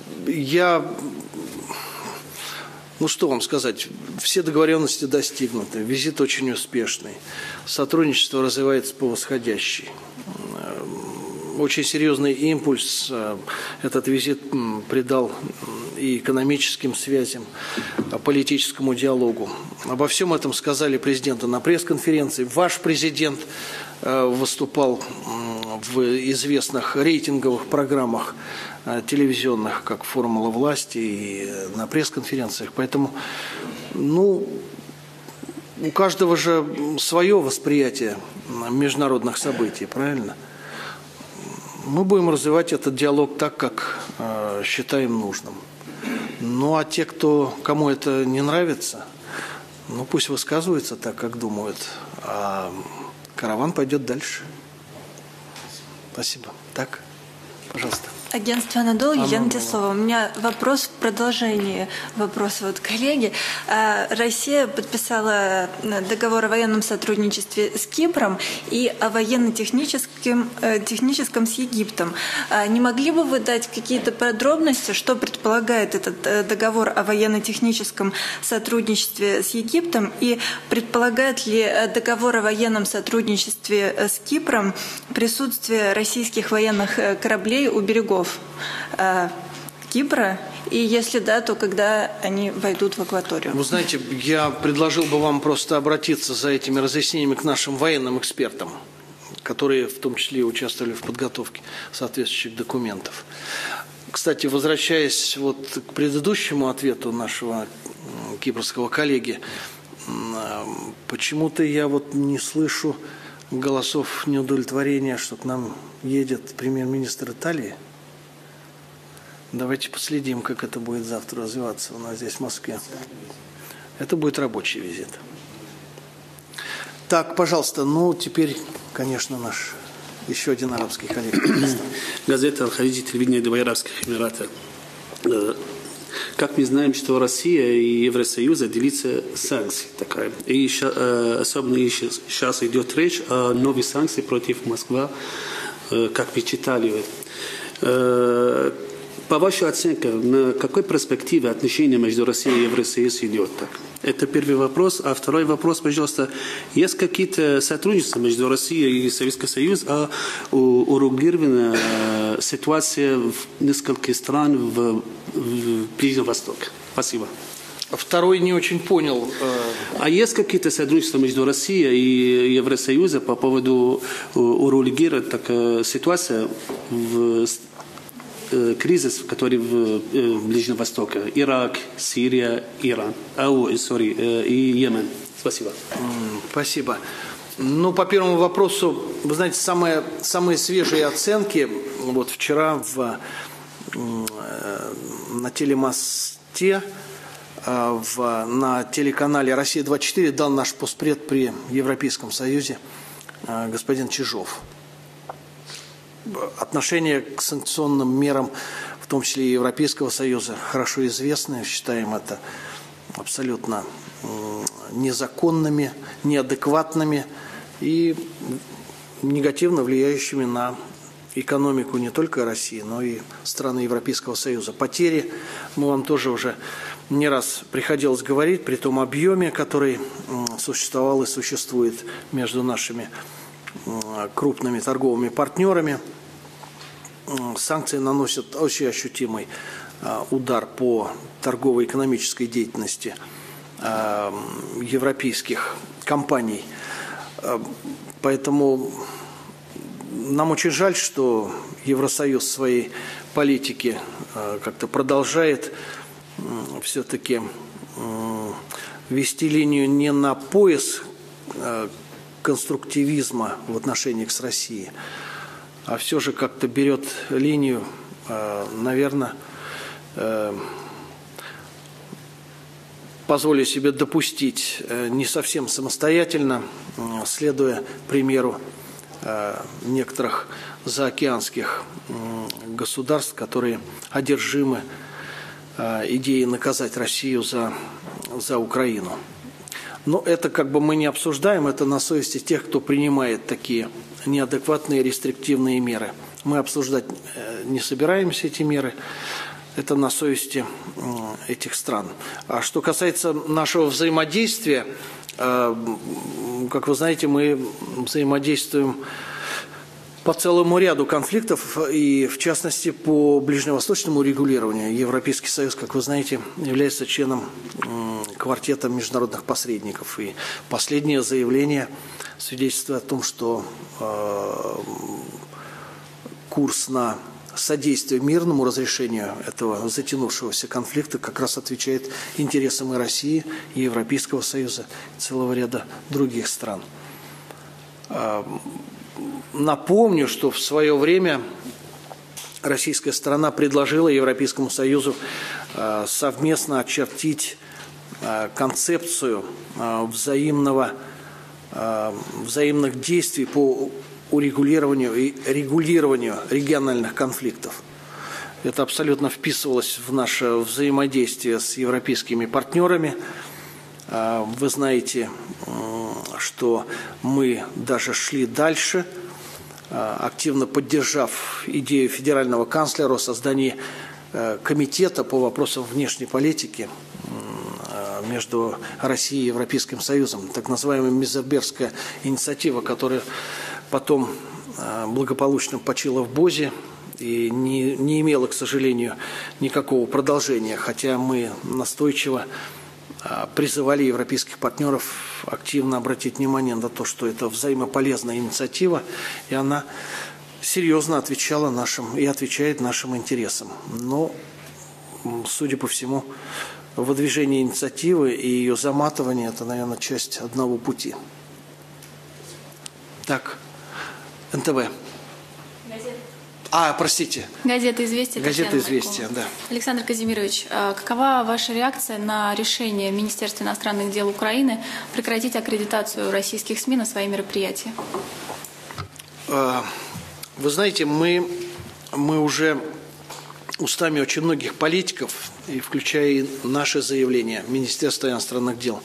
ну что вам сказать, все договоренности достигнуты, визит очень успешный, сотрудничество развивается по восходящей. Очень серьезный импульс этот визит придал и экономическим связям, политическому диалогу. Обо всем этом сказали президенты на пресс-конференции. Ваш президент выступал в известных рейтинговых программах телевизионных, как «Формула власти», и на пресс-конференциях. Поэтому, ну, у каждого же свое восприятие международных событий, правильно? Мы будем развивать этот диалог так, как считаем нужным. Ну, а те, кому это не нравится, ну, пусть высказываются так, как думают, а караван пойдет дальше. Спасибо. Так, пожалуйста. Агентство «Анадолу», Елена Теслова. У меня вопрос в продолжении вопроса коллеги. Россия подписала договор о военном сотрудничестве с Кипром и о военно-техническом с Египтом. Не могли бы вы дать какие-то подробности, что предполагает этот договор о военно-техническом сотрудничестве с Египтом, и предполагает ли договор о военном сотрудничестве с Кипром присутствие российских военных кораблей у берегов Кипра, и если да, то когда они войдут в акваторию? Вы знаете, я предложил бы вам просто обратиться за этими разъяснениями к нашим военным экспертам, которые в том числе участвовали в подготовке соответствующих документов. Кстати, возвращаясь к предыдущему ответу нашего кипрского коллеги, почему-то я не слышу голосов неудовлетворения, что к нам едет премьер-министр Италии. Давайте последим, как это будет завтра развиваться у нас здесь, в Москве. Это будет рабочий визит. Так, пожалуйста, теперь, конечно, наш еще один арабский коллега. Газета «Аль-Хадиджи», телевидение Дубая, Арабских Эмиратов. Как мы знаем, что Россия и Евросоюз делятся санкциями. И особенно сейчас идет речь о новых санкциях против Москвы, как мы читали. По вашей оценке, на какой перспективе отношения между Россией и Евросоюзом идет так? Это первый вопрос. А второй вопрос, пожалуйста, есть какие-то сотрудничества между Россией и Советским Союзом о урегулировании ситуации в нескольких странах в Ближнем Востоке? Спасибо. Второй не очень понял. А есть какие-то сотрудничества между Россией и Евросоюзом по поводу урегулирования ситуации в кризис, который в Ближнем Востоке? Ирак, Сирия, Иран. И Йемен. Спасибо. Спасибо. По первому вопросу, вы знаете, самые свежие оценки, вчера на телемосте, на телеканале «Россия-24» дал наш постпред при Европейском Союзе господин Чижов. Отношение к санкционным мерам, в том числе и Европейского Союза, хорошо известны. Считаем это абсолютно незаконными, неадекватными и негативно влияющими на экономику не только России, но и стран Европейского Союза. Потери, вам тоже уже не раз приходилось говорить, при том объеме, который существовал и существует между нашими крупными торговыми партнерами. Санкции наносят очень ощутимый удар по торгово-экономической деятельности европейских компаний. Поэтому нам очень жаль, что Евросоюз в своей политике как-то продолжает все-таки вести линию не на поиск конструктивизма в отношениях с Россией, а все же как-то берет линию, наверное, позволю себе допустить, не совсем самостоятельно, следуя примеру некоторых заокеанских государств, которые одержимы идеей наказать Россию за Украину. Но это мы не обсуждаем, это на совести тех, кто принимает такие неадекватные рестриктивные меры. Мы обсуждать не собираемся эти меры, это на совести этих стран. А что касается нашего взаимодействия, как вы знаете, мы взаимодействуем по целому ряду конфликтов, и в частности по ближневосточному регулированию. Европейский Союз, как вы знаете, является членом квартета международных посредников. И последнее заявление свидетельствует о том, что курс на содействие мирному разрешению этого затянувшегося конфликта как раз отвечает интересам и России, и Европейского Союза, и целого ряда других стран. Напомню, что в свое время российская сторона предложила Европейскому Союзу совместно очертить концепцию взаимных действий по урегулированию и регулированию региональных конфликтов. Это абсолютно вписывалось в наше взаимодействие с европейскими партнерами. Вы знаете, что мы даже шли дальше, активно поддержав идею федерального канцлера о создании комитета по вопросам внешней политики между Россией и Европейским Союзом, так называемая Мезербергская инициатива, которая потом благополучно почила в Бозе и не имела, к сожалению, никакого продолжения, хотя мы настойчиво призывали европейских партнеров активно обратить внимание на то, что это взаимополезная инициатива, и она серьезно отвечала нашим и отвечает нашим интересам. Но, судя по всему, выдвижение инициативы и ее заматывание – это, наверное, часть одного пути. Так, НТВ. Простите. Газета «Известия». Газета «Известия», да. Александр Казимирович, какова ваша реакция на решение Министерства иностранных дел Украины прекратить аккредитацию российских СМИ на свои мероприятия? Вы знаете, мы уже устами очень многих политиков, и включая и наше заявление Министерства иностранных дел,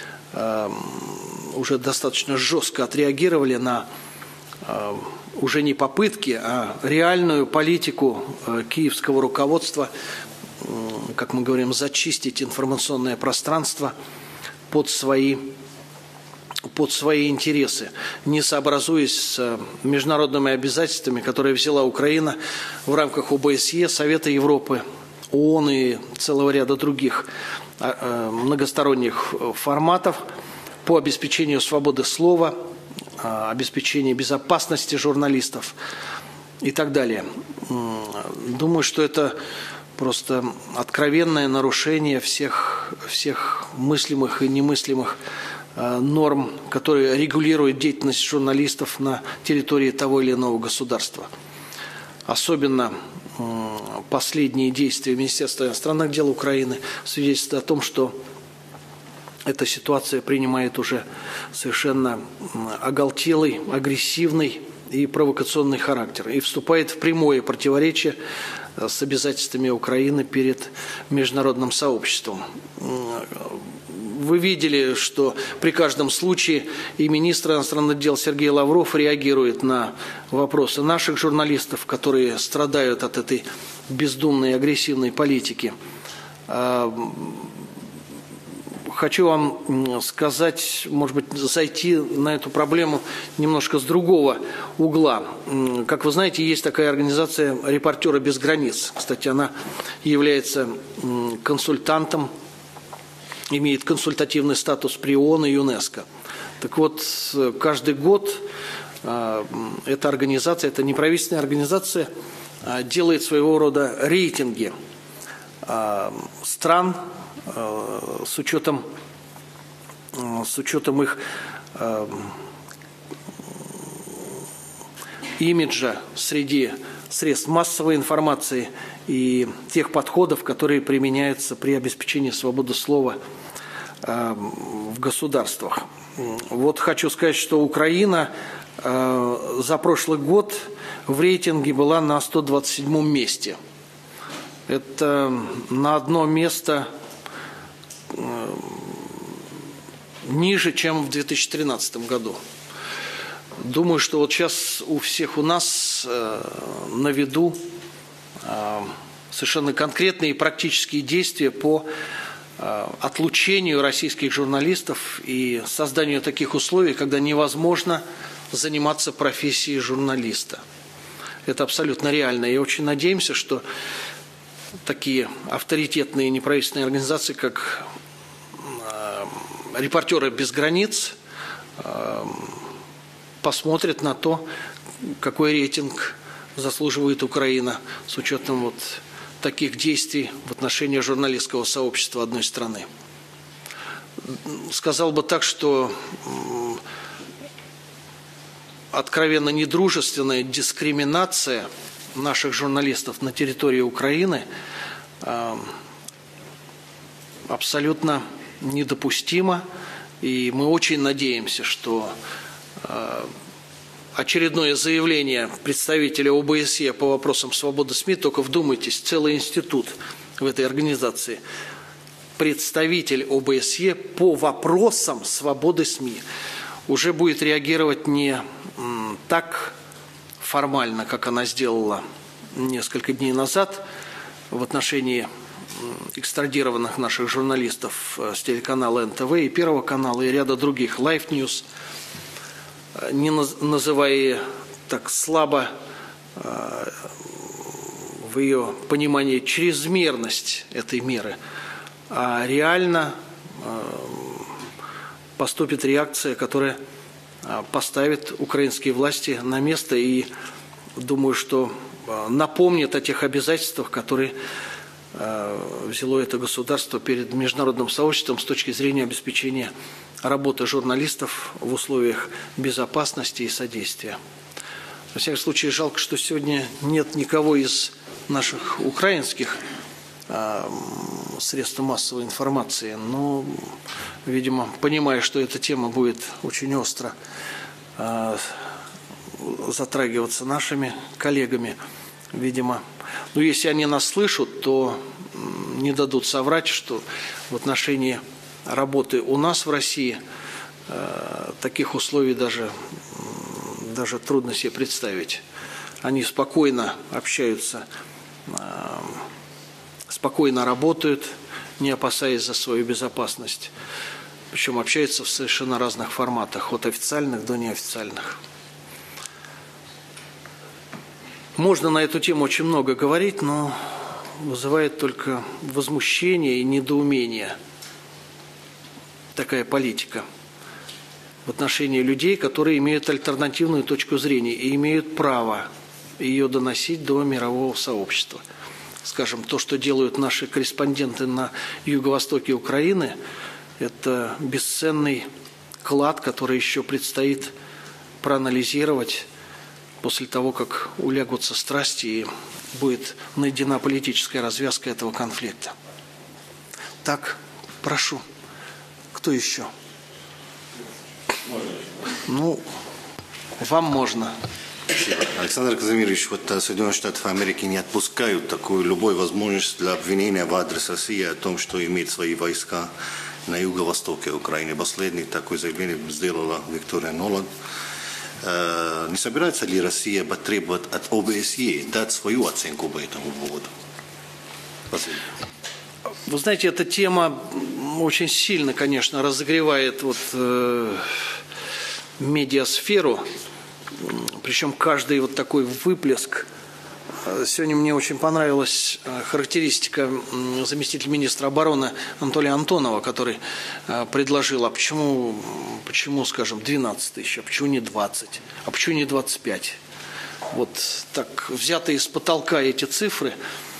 уже достаточно жестко отреагировали на уже не попытки, а реальную политику киевского руководства, как мы говорим, зачистить информационное пространство под свои интересы, не сообразуясь с международными обязательствами, которые взяла Украина в рамках ОБСЕ, Совета Европы, ООН и целого ряда других многосторонних форматов по обеспечению свободы слова, обеспечению безопасности журналистов и так далее. Думаю, что это просто откровенное нарушение всех мыслимых и немыслимых норм, которые регулируют деятельность журналистов на территории того или иного государства. Особенно последние действия Министерства иностранных дел Украины свидетельствуют о том, что эта ситуация принимает уже совершенно оголтелый, агрессивный и провокационный характер и вступает в прямое противоречие с обязательствами Украины перед международным сообществом. Вы видели, что при каждом случае и министр иностранных дел Сергей Лавров реагирует на вопросы наших журналистов, которые страдают от этой бездумной и агрессивной политики. Хочу вам сказать, может быть, зайти на эту проблему немножко с другого угла. Как вы знаете, есть такая организация «Репортеры без границ». Кстати, она является консультантом, имеет консультативный статус при ООН и ЮНЕСКО. Так вот, каждый год эта организация, эта неправительственная организация, делает своего рода рейтинги стран с учетом их имиджа среди средств массовой информации и тех подходов, которые применяются при обеспечении свободы слова в государствах. Вот хочу сказать, что Украина за прошлый год в рейтинге была на 127-м месте. Это на одно место ниже, чем в 2013 году. Думаю, что вот сейчас у всех у нас на виду совершенно конкретные и практические действия по отлучению российских журналистов и созданию таких условий, когда невозможно заниматься профессией журналиста. Это абсолютно реально. И очень надеемся, что такие авторитетные неправительственные организации, как «Репортеры без границ», посмотрят на то, какой рейтинг заслуживает Украина с учетом вот таких действий в отношении журналистского сообщества одной страны. Сказал бы так, что откровенно недружественная дискриминация наших журналистов на территории Украины абсолютно недопустима, и мы очень надеемся, что очередное заявление представителя ОБСЕ по вопросам свободы СМИ, только вдумайтесь, целый институт в этой организации, представитель ОБСЕ по вопросам свободы СМИ, уже будет реагировать не так формально, как она сделала несколько дней назад в отношении экстрадированных наших журналистов с телеканала НТВ и Первого канала и ряда других, Life News, не называя так слабо в ее понимании чрезмерность этой меры, а реально поступит реакция, которая поставит украинские власти на место и, думаю, что напомнит о тех обязательствах, которые взяло это государство перед международным сообществом с точки зрения обеспечения работы журналистов в условиях безопасности и содействия. Во всяком случае, жалко, что сегодня нет никого из наших украинских средств массовой информации, но, видимо, понимая, что эта тема будет очень остро затрагиваться нашими коллегами, видимо, ну, если они нас слышат, то не дадут соврать, что в отношении работы у нас в России таких условий даже трудно себе представить. Они спокойно общаются, спокойно работают, не опасаясь за свою безопасность. Причем общаются в совершенно разных форматах, от официальных до неофициальных. Можно на эту тему очень много говорить, но вызывает только возмущение и недоумение такая политика в отношении людей, которые имеют альтернативную точку зрения и имеют право ее доносить до мирового сообщества. Скажем, то, что делают наши корреспонденты на юго-востоке Украины, это бесценный клад, который еще предстоит проанализировать после того, как улягутся страсти и будет найдена политическая развязка этого конфликта. Так, прошу. Кто еще? Ну, вам можно. Спасибо. Александр Казимирович, вот Соединенные Штаты Америки не отпускают такую любую возможность для обвинения в адрес России о том, что имеет свои войска на юго-востоке Украины. Последнее такое заявление сделала Виктория Ноланд. Не собирается ли Россия потребовать от ОБСЕ дать свою оценку по этому поводу? Спасибо. Вы знаете, эта тема очень сильно, конечно, разогревает медиасферу, причем каждый вот такой выплеск. Сегодня мне очень понравилась характеристика заместителя министра обороны Анатолия Антонова, который предложил, а почему, скажем, 12 тысяч, а почему не 20, а почему не 25? Вот так взятые из потолка эти цифры,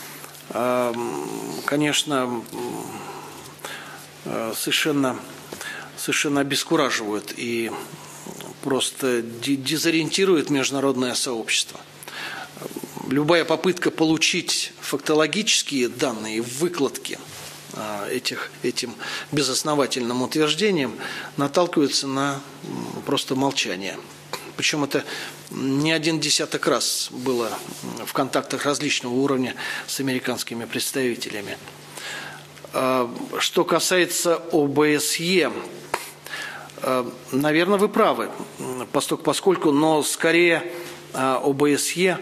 конечно, совершенно обескураживают и просто дезориентируют международное сообщество. Любая попытка получить фактологические данные, выкладки этим безосновательным утверждением наталкивается на просто молчание. Причем это не один десяток раз было в контактах различного уровня с американскими представителями. Что касается ОБСЕ, наверное, вы правы, поскольку, но скорее ОБСЕ,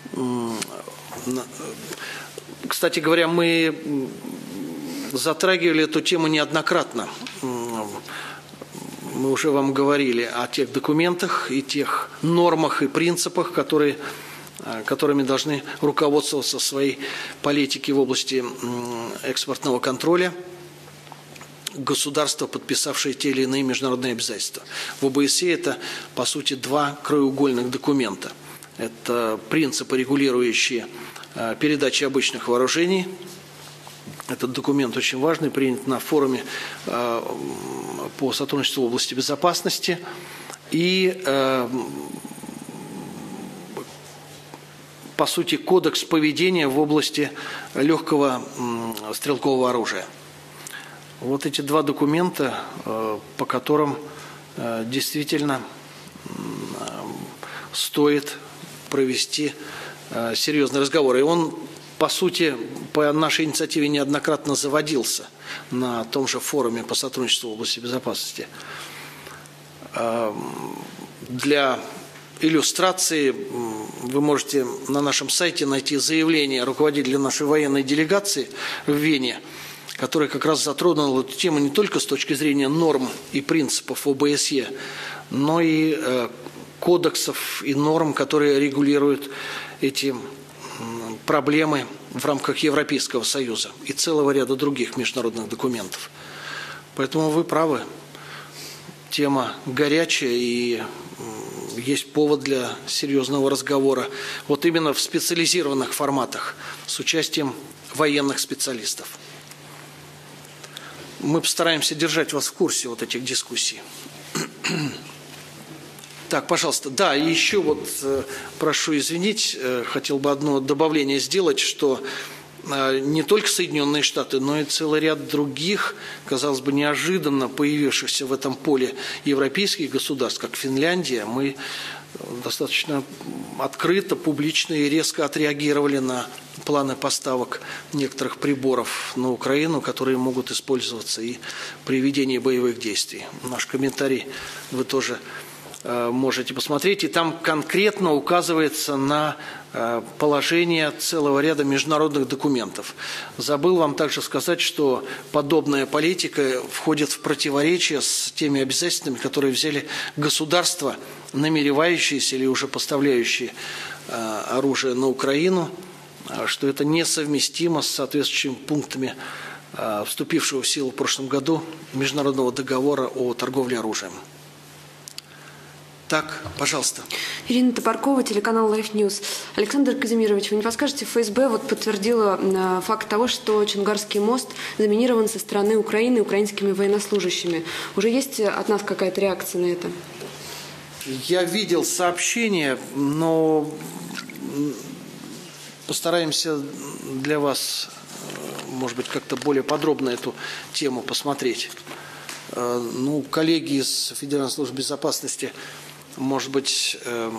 кстати говоря, мы затрагивали эту тему неоднократно. Мы уже вам говорили о тех документах и тех нормах и принципах, которыми должны руководствоваться в своей политике в области экспортного контроля государства, подписавшие те или иные международные обязательства. В ОБСЕ это, по сути, два краеугольных документа. Это принципы, регулирующие передачу обычных вооружений. Этот документ очень важный, принят на форуме по сотрудничеству в области безопасности. И, по сути, кодекс поведения в области легкого стрелкового оружия. Вот эти два документа, по которым действительно стоит провести серьезный разговор. И он, по сути, по нашей инициативе неоднократно заводился на том же форуме по сотрудничеству в области безопасности. Для иллюстрации вы можете на нашем сайте найти заявление руководителя нашей военной делегации в Вене, который как раз затронул эту тему не только с точки зрения норм и принципов ОБСЕ, но и кодексов и норм, которые регулируют эти проблемы в рамках Европейского Союза и целого ряда других международных документов. Поэтому вы правы, тема горячая и есть повод для серьезного разговора вот именно в специализированных форматах с участием военных специалистов. Мы постараемся держать вас в курсе вот этих дискуссий. Так, пожалуйста. Да, и еще вот прошу извинить, хотел бы одно добавление сделать, что не только Соединенные Штаты, но и целый ряд других, казалось бы, неожиданно появившихся в этом поле европейских государств, как Финляндия, мы достаточно открыто, публично и резко отреагировали на планы поставок некоторых приборов на Украину, которые могут использоваться и при ведении боевых действий. Наш комментарий вы тоже можете посмотреть, и там конкретно указывается на положение целого ряда международных документов. Забыл вам также сказать, что подобная политика входит в противоречие с теми обязательствами, которые взяли государства, намеревающиеся или уже поставляющие оружие на Украину, что это несовместимо с соответствующими пунктами вступившего в силу в прошлом году Международного договора о торговле оружием. Так, пожалуйста. Ирина Топоркова, телеканал Life News. Александр Казимирович, вы не подскажете, ФСБ вот подтвердила факт того, что Чонгарский мост заминирован со стороны Украины украинскими военнослужащими. Уже есть от нас какая-то реакция на это? Я видел сообщение, но постараемся для вас, может быть, как-то более подробно эту тему посмотреть. Ну, коллеги из Федеральной службы безопасности, может быть,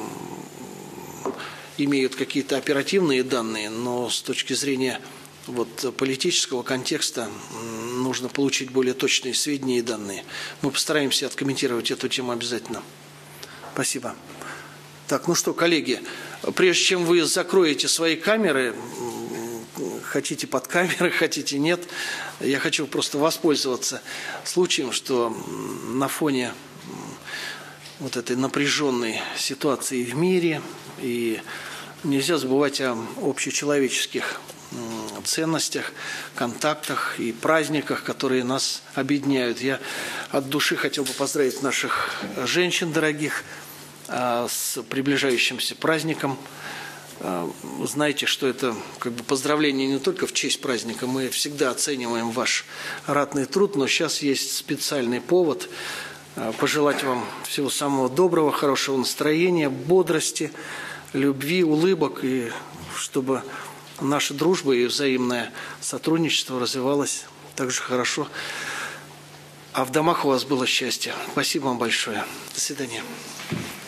имеют какие-то оперативные данные, но с точки зрения вот, политического контекста нужно получить более точные сведения и данные. Мы постараемся откомментировать эту тему обязательно. Спасибо. Так, ну что, коллеги, прежде чем вы закроете свои камеры, хотите под камеры, хотите нет, я хочу просто воспользоваться случаем, что на фоне вот этой напряженной ситуации в мире и нельзя забывать о общечеловеческих ценностях, контактах и праздниках, которые нас объединяют. Я от души хотел бы поздравить наших женщин дорогих с приближающимся праздником. Знаете, что это как бы поздравление не только в честь праздника, мы всегда оцениваем ваш ратный труд, но сейчас есть специальный повод пожелать вам всего самого доброго, хорошего настроения, бодрости, любви, улыбок, и чтобы наша дружба и взаимное сотрудничество развивалось так же хорошо, а в домах у вас было счастье. Спасибо вам большое. До свидания.